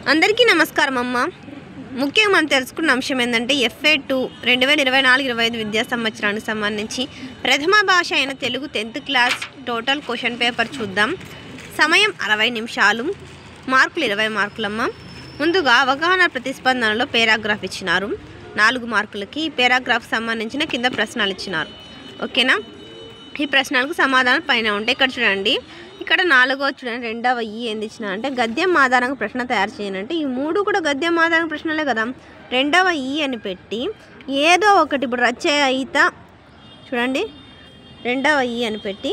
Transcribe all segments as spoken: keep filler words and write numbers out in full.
అందరికీ నమస్కారం అమ్మ. ముఖ్యంగా మనం తెలుసుకున్న అంశం ఏంటంటే ఎఫ్ఏ టూ రెండు వేల ఇరవై నాలుగు ఇరవై ఐదు విద్యా సంవత్సరానికి సంబంధించి ప్రథమ భాష అయిన Telugu tenth class total question paper చూద్దాం. సమయం అరవై నిమిషాలు, మార్కులు ఇరవై మార్కులమ్మ. ముందుగా అవగాహన ప్రతిస్పందనలో పేరాగ్రాఫ్ ఇచ్చినారు. నాలుగు మార్కులకి ఈ పేరాగ్రాఫ్ సంబంధించిన కింద ప్రశ్నలు ఇచ్చినారు. ఓకేనా? ఈ ప్రశ్నలకు సమాధానం పైన ఉంటాయి. ఇక్కడ చూడండి, ఇక్కడ నాలుగో చూడండి, రెండవ ఈ ఏంది ఇచ్చిన అంటే గద్యం ఆధారంగా ప్రశ్న తయారు చేయనంటే ఈ మూడు కూడా గద్యం ఆధారంగా ప్రశ్నలే కదా. రెండవ ఈ అని పెట్టి ఏదో ఒకటి ఇప్పుడు రచయిత చూడండి, రెండవ ఈ అని పెట్టి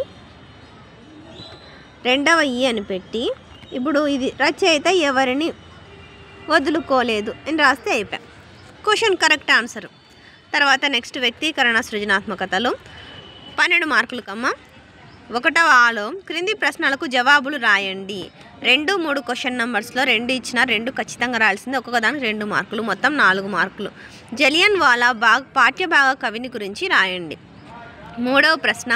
రెండవ ఈ అని పెట్టి ఇప్పుడు ఇది రచయిత ఎవరిని వదులుకోలేదు అని రాస్తే అయిపోయా. Question correct answer. తర్వాత నెక్స్ట్ వ్యక్తీకరణ సృజనాత్మకతలో పన్నెండు మార్కులకమ్మ. ఒకటవ ఆలో క్రింది ప్రశ్నలకు జవాబులు రాయండి. రెండు మూడు క్వశ్చన్ నెంబర్స్లో రెండు ఇచ్చిన రెండు ఖచ్చితంగా రాయాల్సింది. ఒక్కొక్క దానికి రెండు మార్కులు, మొత్తం నాలుగు మార్కులు. జలియన్ వాలా బాగ్ పాఠ్యభాగ కవిని గురించి రాయండి. మూడవ ప్రశ్న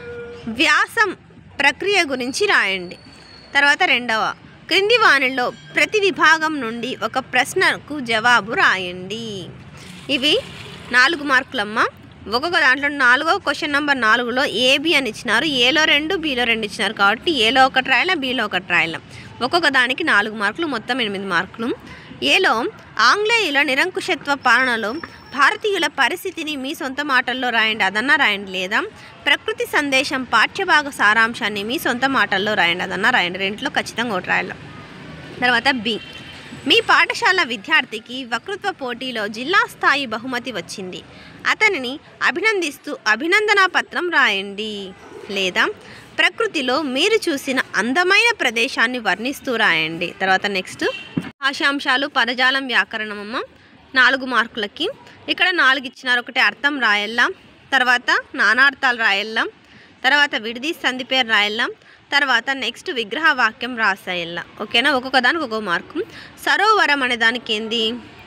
వ్యాసం ప్రక్రియ గురించి రాయండి. తర్వాత రెండవ క్రింది వానిలో ప్రతి విభాగం నుండి ఒక ప్రశ్నకు జవాబు రాయండి. ఇవి నాలుగు మార్కులమ్మ. ఒక్కొక్క దాంట్లో నాలుగో క్వశ్చన్ నెంబర్ నాలుగులో ఏబి అని ఇచ్చినారు. ఏలో రెండు, బీలో రెండు ఇచ్చినారు కాబట్టి ఏలో ఒకటి రాయాల, బీలో ఒకటి రాయాల. ఒక్కొక్క దానికి నాలుగు మార్కులు, మొత్తం ఎనిమిది మార్కులు. ఏలో ఆంగ్లేయుల నిరంకుశత్వ పాలనలో భారతీయుల పరిస్థితిని మీ సొంత మాటల్లో రాయండి. అదన్నా రాయండి. లేదా ప్రకృతి సందేశం పాఠ్యభాగ సారాంశాన్ని మీ సొంత మాటల్లో రాయండి. అదన్నా రాయండి. రెంట్లో ఖచ్చితంగా ఒకటి రాయాలి. తర్వాత బి, మీ పాఠశాల విద్యార్థికి వక్తృత్వ పోటీలో జిల్లా స్థాయి బహుమతి వచ్చింది. అతనిని అభినందిస్తూ అభినందన పత్రం రాయండి. లేదా ప్రకృతిలో మీరు చూసిన అందమైన ప్రదేశాన్ని వర్ణిస్తూ రాయండి. తర్వాత నెక్స్ట్ భాషాంశాలు పదజాలం వ్యాకరణమమ్మ. నాలుగు మార్కులకి ఇక్కడ నాలుగు ఇచ్చినారు. ఒకటి అర్థం రాయల్లాం, తర్వాత నానార్థాలు రాయల్లాం, తర్వాత విడిది సంధి పేరు రాయల్లాం, తర్వాత నెక్స్ట్ విగ్రహ వాక్యం రాసేయాల. ఓకేనా? ఒక్కొక్క దానికి ఒక్కొక్క మార్కు. సరోవరం అనే దానికి ఏంది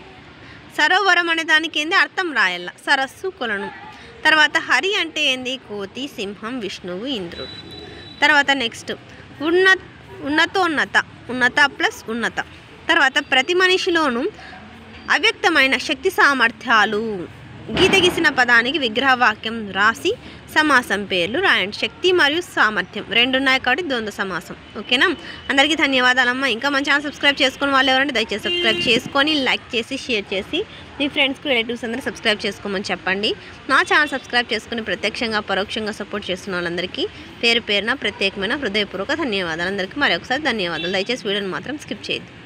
సరోవరం అనే దానికి ఏంది అర్థం రాయాల, సరస్సు కొలను. తర్వాత హరి అంటే ఏంది కోతి, సింహం, విష్ణువు, ఇంద్రుడు. తర్వాత నెక్స్ట్ ఉన్న ఉన్నతోన్నత, ఉన్నత ప్లస్ ఉన్నత. తర్వాత ప్రతి మనిషిలోనూ అవ్యక్తమైన శక్తి సామర్థ్యాలు. గీత గీసిన పదానికి విగ్రహవాక్యం రాసి సమాసం పేర్లు రాయండి. శక్తి మరియు సామర్థ్యం రెండు ఉన్నాయి కాబట్టి ద్వంద్వ సమాసం. ఓకేనా? అందరికీ ధన్యవాదాలమ్మ. ఇంకా మన ఛానల్ సబ్స్క్రైబ్ చేసుకుని వాళ్ళు ఎవరంటే దయచేసి సబ్స్క్రైబ్ చేసుకొని లైక్ చేసి షేర్ చేసి మీ ఫ్రెండ్స్కి రిలేటివ్స్ అందరూ సబ్స్క్రైబ్ చేసుకోమని చెప్పండి. నా ఛానల్ సబ్స్క్రైబ్ చేసుకుని ప్రత్యక్షంగా పరోక్షంగా సపోర్ట్ చేస్తున్న వాళ్ళందరికీ పేరు పేరున ప్రత్యేకమైన హృదయపూర్వక ధన్యవాదాలు. అందరికీ మరొకసారి ధన్యవాదాలు. దయచేసి వీడియోని మాత్రం స్కిప్ చేయొద్దు.